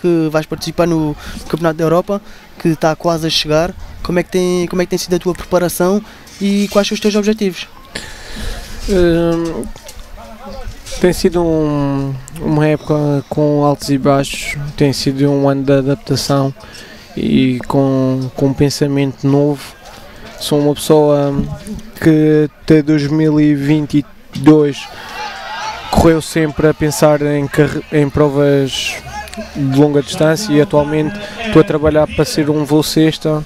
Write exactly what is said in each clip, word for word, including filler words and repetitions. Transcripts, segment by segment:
que vais participar no Campeonato da Europa, que está quase a chegar. Como é que tem, como é que tem sido a tua preparação e quais são os teus objetivos? Hum, tem sido um, uma época com altos e baixos, tem sido um ano de adaptação e com, com um pensamento novo. Sou uma pessoa que até dois mil e vinte e dois correu sempre a pensar em, em provas de longa distância e atualmente estou a trabalhar para ser um voo cesta.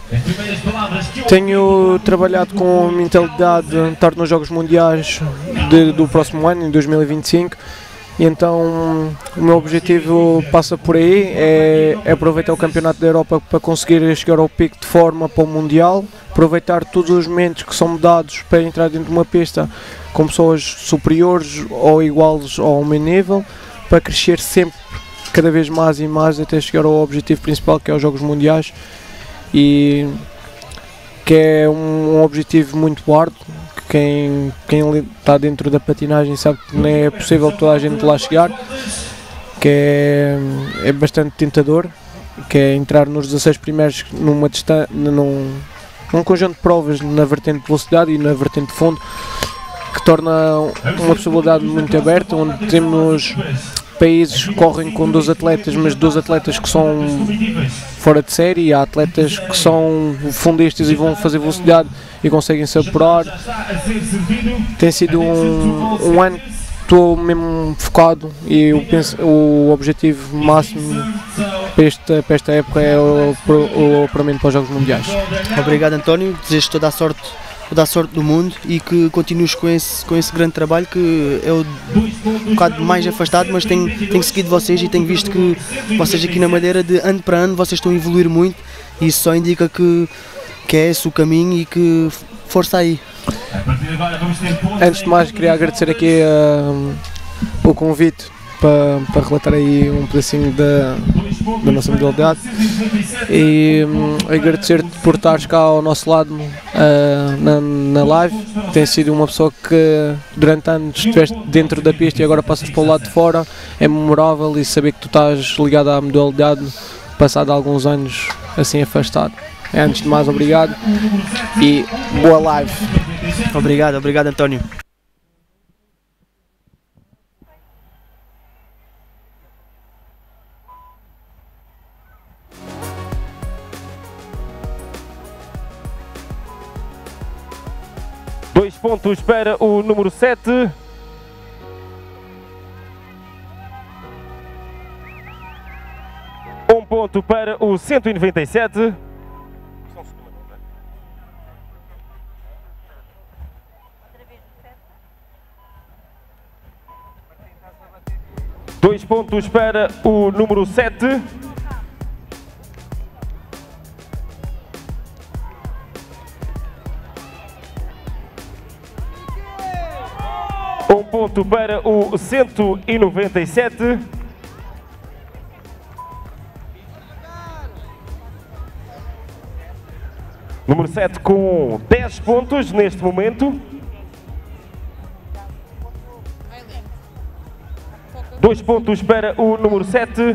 Tenho trabalhado com a mentalidade de estar nos Jogos Mundiais de, do próximo ano, em dois mil e vinte e cinco, e então o meu objetivo passa por aí, é, é aproveitar o Campeonato da Europa para conseguir chegar ao pico de forma para o Mundial, aproveitar todos os momentos que são me dados para entrar dentro de uma pista com pessoas superiores ou iguais ao meu nível, para crescer sempre cada vez mais e mais até chegar ao objetivo principal, que é os Jogos Mundiais, e que é um, um objetivo muito árduo. Quem, quem está dentro da patinagem sabe que não é possível toda a gente lá chegar, que é, é bastante tentador, que é entrar nos dezasseis primeiros numa distância, num, num conjunto de provas na vertente de velocidade e na vertente de fundo, que torna uma possibilidade muito aberta, onde temos países que correm com dois atletas, mas dois atletas que são fora de série, e há atletas que são fundistas e vão fazer velocidade e conseguem se apurar. Tem sido um, um ano que estou mesmo focado e eu penso, o objetivo máximo para esta, para esta época é o, o apuramento para os Jogos Mundiais. Obrigado, António, desejo toda a sorte toda a sorte do mundo e que continues com esse, com esse grande trabalho, que é o, um bocado mais afastado, mas tenho, tenho seguido vocês e tenho visto que vocês aqui na Madeira, de ano para ano, vocês estão a evoluir muito, e isso só indica que, que é esse o caminho e que força aí. Antes de mais, queria agradecer aqui uh, o convite para, para relatar aí um pedacinho da, da nossa modalidade e um, agradecer-te por estares cá ao nosso lado uh, na, na live. Tens sido uma pessoa que durante anos estiveste dentro da pista e agora passas para o lado de fora. É memorável, e saber que tu estás ligado à modalidade passado alguns anos assim afastado. Antes de mais, obrigado e boa live. Obrigado, obrigado, António. Dois pontos para o número sete. Um ponto para o cento e noventa e sete. Dois pontos para o número sete. Um ponto para o cento e noventa e sete. Número sete com dez pontos neste momento. Dois pontos para o número sete.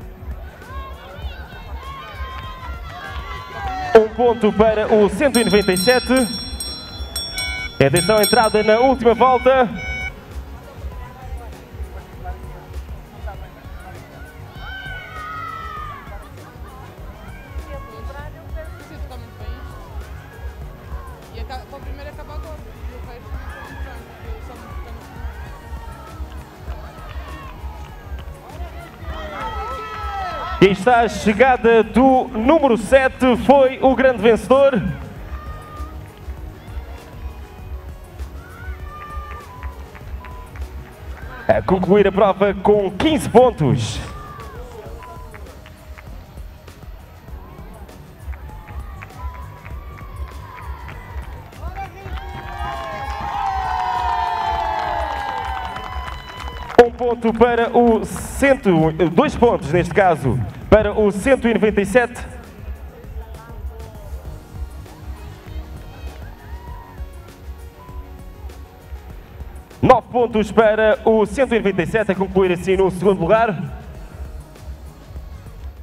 Um ponto para o cento e noventa e sete. Atenção, entrada na última volta. E está a chegada do número sete, foi o grande vencedor. A concluir a prova com quinze pontos. Um ponto para o cento, dois pontos neste caso, para o cento e noventa e sete. Nove pontos para o cento e noventa e sete, a concluir assim no segundo lugar.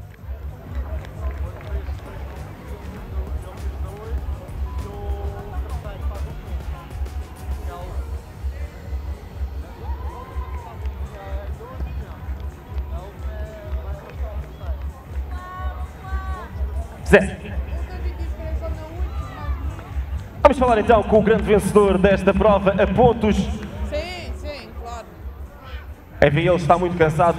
Zé. Vamos falar então com o grande vencedor desta prova a pontos. Sim, sim, claro. É ver, ele está muito cansado.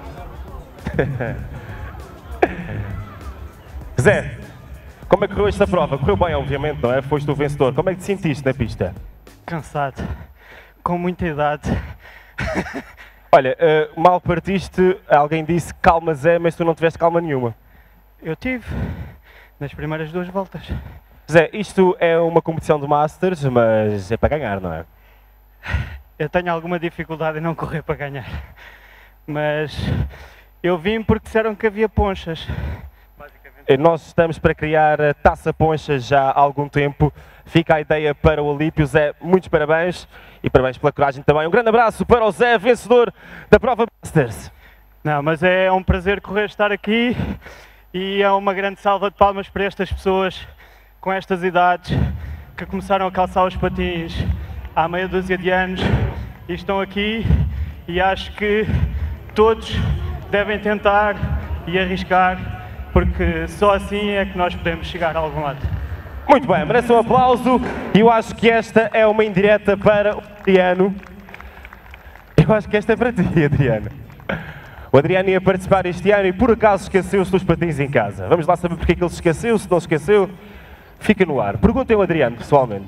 Zé, como é que correu esta prova? Correu bem, obviamente, não é? Foste o vencedor. Como é que te sentiste na pista? Cansado, com muita idade. Olha, uh, mal partiste, alguém disse calma Zé, mas tu não tiveste calma nenhuma. Eu tive, nas primeiras duas voltas. Zé, isto é uma competição de Masters, mas é para ganhar, não é? Eu tenho alguma dificuldade em não correr para ganhar. Mas eu vim porque disseram que havia ponchas. Basicamente. Nós estamos para criar a Taça Ponchas já há algum tempo. Fica a ideia para o Olímpio. Zé, muitos parabéns e parabéns pela coragem também. Um grande abraço para o Zé, vencedor da prova Masters. Não, mas é um prazer correr, estar aqui e é uma grande salva de palmas para estas pessoas com estas idades que começaram a calçar os patins há meia dúzia de anos e estão aqui, e acho que todos devem tentar e arriscar, porque só assim é que nós podemos chegar a algum lado. Muito bem, merece um aplauso, e eu acho que esta é uma indireta para o Adriano. Eu acho que esta é para ti, Adriano. O Adriano ia participar este ano e por acaso esqueceu-se dos patins em casa. Vamos lá saber porque é que ele se esqueceu, se não se esqueceu. Fica no ar. Perguntem ao Adriano, pessoalmente.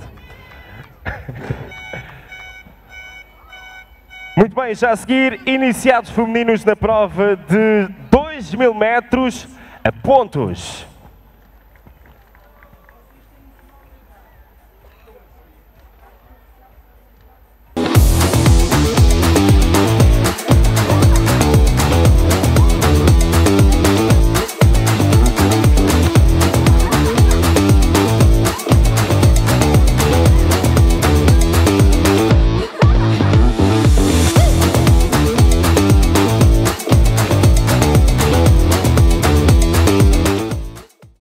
Muito bem, já a seguir, iniciados femininos na prova de dois mil metros a pontos.